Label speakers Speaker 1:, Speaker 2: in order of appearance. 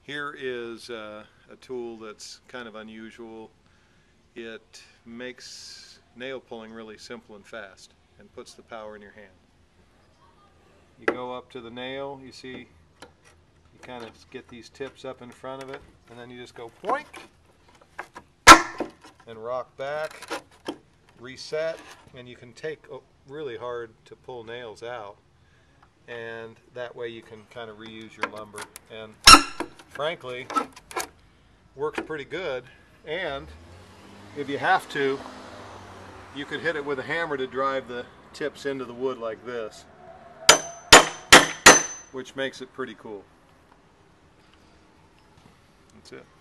Speaker 1: Here is a tool that's kind of unusual. It makes nail pulling really simple and fast and puts the power in your hand. You go up to the nail, you see, you kind of get these tips up in front of it, and then you just go poink and rock back, reset, and you can take really hard to pull nails out, and that way you can kind of reuse your lumber, and frankly works pretty good. And if you have to, you could hit it with a hammer to drive the tips into the wood like this, which makes it pretty cool. That's it.